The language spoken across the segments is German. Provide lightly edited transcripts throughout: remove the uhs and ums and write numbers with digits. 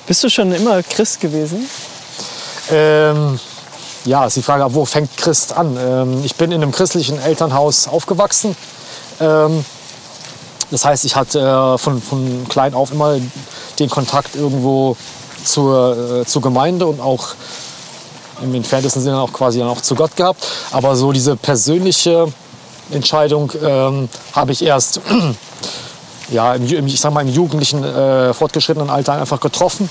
Bist du schon immer Christ gewesen? Ja, ist die Frage, wo fängt Christ an? Ich bin in einem christlichen Elternhaus aufgewachsen. Das heißt, ich hatte von klein auf immer den Kontakt irgendwo zur Gemeinde und auch im entferntesten Sinne auch quasi dann auch zu Gott gehabt. Aber so diese persönliche Entscheidung habe ich erst ja, ich sag mal, im jugendlichen, fortgeschrittenen Alter einfach getroffen.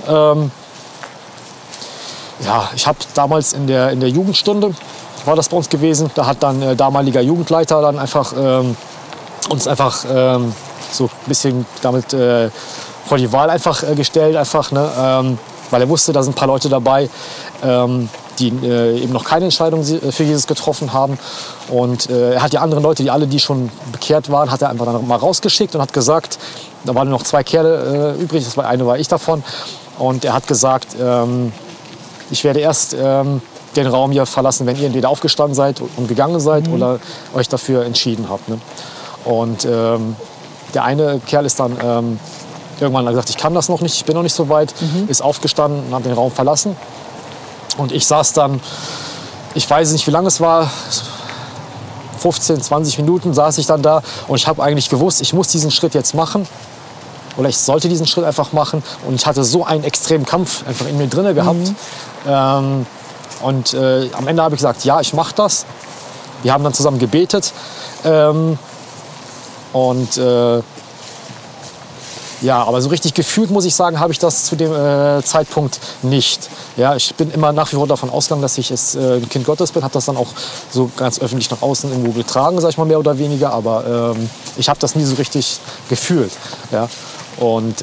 Ja, ich habe damals in der Jugendstunde, war das bei uns gewesen, da hat dann damaliger Jugendleiter dann einfach uns einfach so ein bisschen damit vor die Wahl einfach gestellt, einfach, ne, weil er wusste, da sind ein paar Leute dabei, die eben noch keine Entscheidung für Jesus getroffen haben. Und er hat die anderen Leute, die schon bekehrt waren, hat er einfach dann mal rausgeschickt und hat gesagt, da waren noch 2 Kerle übrig, eine war ich davon. Und er hat gesagt, ich werde erst den Raum hier verlassen, wenn ihr entweder aufgestanden seid und gegangen seid oder euch dafür entschieden habt. Ne? Und der eine Kerl ist dann irgendwann gesagt, ich kann das noch nicht, ich bin noch nicht so weit, ist aufgestanden und hat den Raum verlassen. Und ich saß dann, ich weiß nicht, wie lange es war, 15, 20 Minuten saß ich dann da und ich habe eigentlich gewusst, ich muss diesen Schritt jetzt machen. Oder ich sollte diesen Schritt einfach machen. Und ich hatte so einen extremen Kampf einfach in mir drin gehabt. Am Ende habe ich gesagt, ja, ich mache das. Wir haben dann zusammen gebetet. Ja, aber so richtig gefühlt, muss ich sagen, habe ich das zu dem Zeitpunkt nicht. Ja, ich bin immer nach wie vor davon ausgegangen, dass ich ein Kind Gottes bin. Habe das dann auch so ganz öffentlich nach außen irgendwo getragen, sag ich mal, mehr oder weniger. Aber ich habe das nie so richtig gefühlt. Ja. Und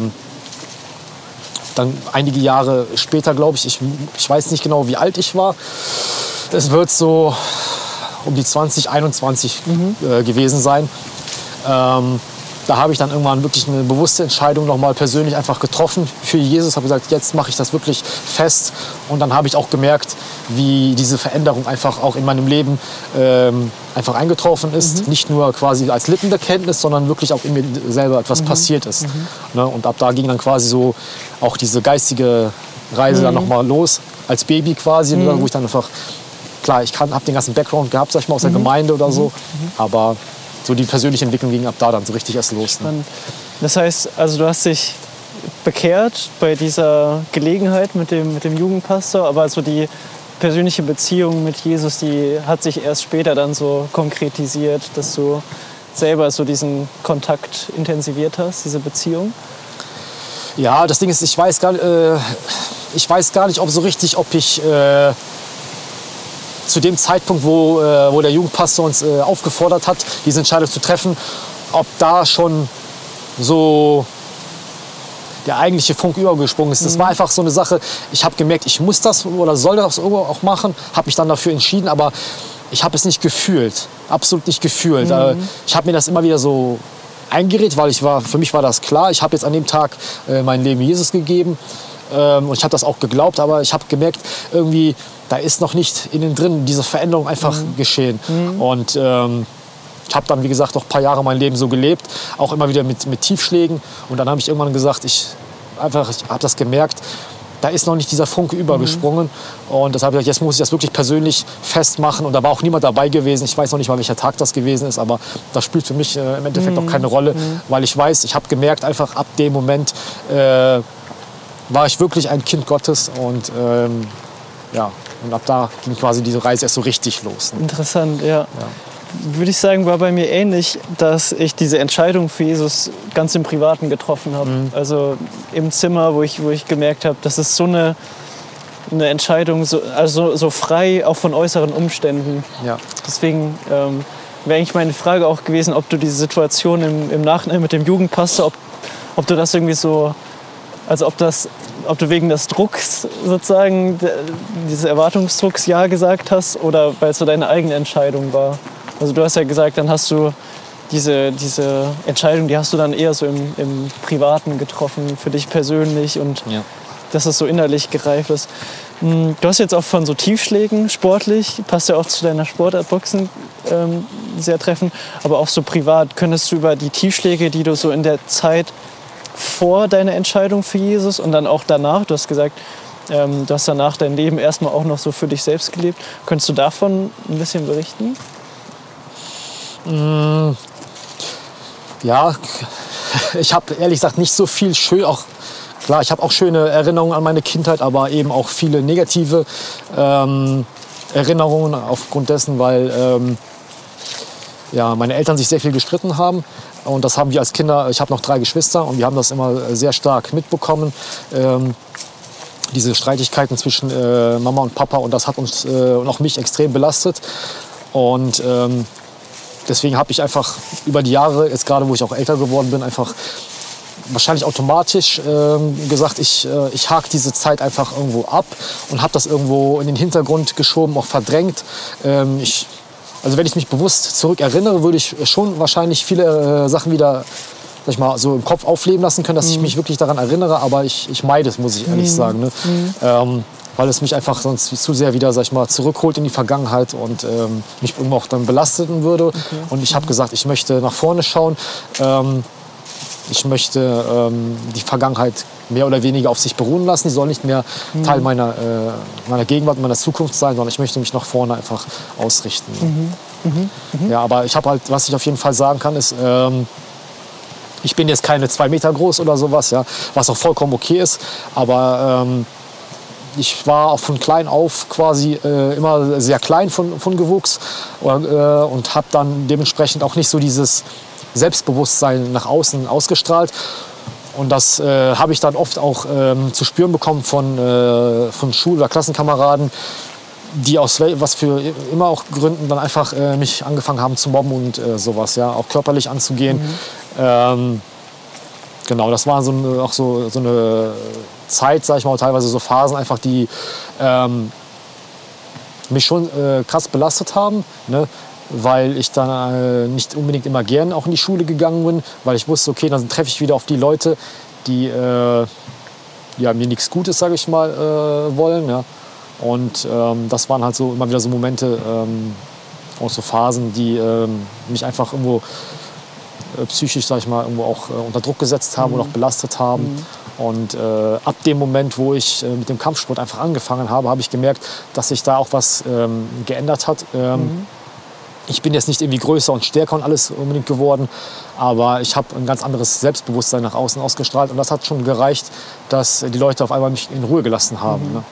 dann einige Jahre später, glaube ich weiß nicht genau, wie alt ich war. Es wird so um die 20, 21 gewesen sein. Da habe ich dann irgendwann wirklich eine bewusste Entscheidung noch mal persönlich einfach getroffen für Jesus. Habe gesagt, jetzt mache ich das wirklich fest. Und dann habe ich auch gemerkt, wie diese Veränderung einfach auch in meinem Leben einfach eingetroffen ist. Nicht nur quasi als Lippenbekenntnis, sondern wirklich auch in mir selber etwas passiert ist. Ne? Und ab da ging dann quasi so auch diese geistige Reise dann noch mal los, als Baby quasi, wo ich dann einfach, klar, ich habe den ganzen Background gehabt, sag ich mal, aus der Gemeinde oder so, aber so die persönliche Entwicklung ging ab da dann so richtig erst los. Ne? Das heißt, also du hast dich bekehrt bei dieser Gelegenheit mit dem Jugendpastor, aber so die persönliche Beziehung mit Jesus, die hat sich erst später dann so konkretisiert, dass du selber so diesen Kontakt intensiviert hast, diese Beziehung? Ja, das Ding ist, ich weiß gar nicht, ob ich zu dem Zeitpunkt, wo der Jugendpastor uns aufgefordert hat, diese Entscheidung zu treffen, ob da schon so der eigentliche Funke übergesprungen ist. Das war einfach so eine Sache, ich habe gemerkt, ich muss das oder soll das auch machen, habe mich dann dafür entschieden, aber ich habe es nicht gefühlt, absolut nicht gefühlt. Ich habe mir das immer wieder so eingeredet, weil für mich war das klar, ich habe jetzt an dem Tag mein Leben Jesus gegeben. Und ich habe das auch geglaubt, aber ich habe gemerkt, irgendwie, da ist noch nicht innen drin diese Veränderung einfach geschehen. Und ich habe dann, wie gesagt, noch ein paar Jahre mein Leben so gelebt, auch immer wieder mit Tiefschlägen. Und dann habe ich irgendwann gesagt, ich habe das gemerkt, da ist noch nicht dieser Funke übergesprungen. Und deshalb habe ich gesagt, jetzt muss ich das wirklich persönlich festmachen. Und da war auch niemand dabei gewesen. Ich weiß noch nicht mal, welcher Tag das gewesen ist, aber das spielt für mich im Endeffekt auch keine Rolle, weil ich weiß, ich habe gemerkt, einfach ab dem Moment war ich wirklich ein Kind Gottes und ja, und ab da ging quasi diese Reise erst so richtig los. Ne? Interessant, ja. Würde ich sagen, war bei mir ähnlich, dass ich diese Entscheidung für Jesus ganz im Privaten getroffen habe. Also im Zimmer, wo ich gemerkt habe, das ist so eine Entscheidung, so frei auch von äußeren Umständen. Ja. Deswegen wäre eigentlich meine Frage auch gewesen, ob du diese Situation im Nachhinein mit dem Jugendpastor, ob du das irgendwie so, also ob du wegen des Drucks sozusagen, dieses Erwartungsdrucks Ja gesagt hast oder weil es so deine eigene Entscheidung war. Also du hast ja gesagt, dann hast du diese Entscheidung, die hast du dann eher so im Privaten getroffen, für dich persönlich und dass es so innerlich gereift ist. Du hast jetzt auch von so Tiefschlägen sportlich, passt ja auch zu deiner Sportart Boxen sehr treffend, aber auch so privat. Könntest du über die Tiefschläge, die du so in der Zeit vor deiner Entscheidung für Jesus und dann auch danach? Du hast gesagt, du hast danach dein Leben erstmal auch noch so für dich selbst gelebt. Könntest du davon ein bisschen berichten? Ja, ich habe ehrlich gesagt nicht so viel schön, auch klar, ich habe auch schöne Erinnerungen an meine Kindheit, aber eben auch viele negative Erinnerungen aufgrund dessen, weil ja, meine Eltern sich sehr viel gestritten haben. Und das haben wir als Kinder, ich habe noch 3 Geschwister und wir haben das immer sehr stark mitbekommen. Diese Streitigkeiten zwischen Mama und Papa, und das hat uns und auch mich extrem belastet. Und deswegen habe ich einfach über die Jahre, jetzt gerade wo ich auch älter geworden bin, einfach wahrscheinlich automatisch gesagt, ich hake diese Zeit einfach irgendwo ab und habe das irgendwo in den Hintergrund geschoben, auch verdrängt. Also wenn ich mich bewusst zurück erinnere, würde ich schon wahrscheinlich viele Sachen wieder, sag ich mal, so im Kopf aufleben lassen können, dass ich mich wirklich daran erinnere. Aber ich meide es, muss ich ehrlich sagen. Ne? Weil es mich einfach sonst zu sehr wieder, sag ich mal, zurückholt in die Vergangenheit und mich irgendwo auch dann belasteten würde. Okay. Und ich habe gesagt, ich möchte nach vorne schauen. Ich möchte die Vergangenheit mehr oder weniger auf sich beruhen lassen. Die soll nicht mehr Teil meiner Gegenwart, meiner Zukunft sein, sondern ich möchte mich nach vorne einfach ausrichten. Ja, aber ich habe halt, was ich auf jeden Fall sagen kann, ist, ich bin jetzt keine 2 Meter groß oder sowas, ja, was auch vollkommen okay ist. Aber ich war auch von klein auf quasi immer sehr klein von Gewuchs und habe dann dementsprechend auch nicht so dieses Selbstbewusstsein nach außen ausgestrahlt. Und das habe ich dann oft auch zu spüren bekommen von Schul- oder Klassenkameraden, die aus was für immer auch Gründen dann einfach mich angefangen haben zu mobben und sowas, ja, auch körperlich anzugehen. Genau, das war auch so eine Zeit, sag ich mal, teilweise so Phasen einfach, die mich schon krass belastet haben, ne? Weil ich dann nicht unbedingt immer gern auch in die Schule gegangen bin, weil ich wusste, okay, dann treffe ich wieder auf die Leute, die ja, mir nichts Gutes, sage ich mal, wollen. Ja. Und das waren halt so immer wieder so Momente, auch so Phasen, die mich einfach irgendwo psychisch, sag ich mal, irgendwo auch unter Druck gesetzt haben und auch belastet haben. Und ab dem Moment, wo ich mit dem Kampfsport einfach angefangen habe, habe ich gemerkt, dass sich da auch was geändert hat. Ich bin jetzt nicht irgendwie größer und stärker und alles unbedingt geworden, aber ich habe ein ganz anderes Selbstbewusstsein nach außen ausgestrahlt. Und das hat schon gereicht, dass die Leute auf einmal mich in Ruhe gelassen haben. Ne?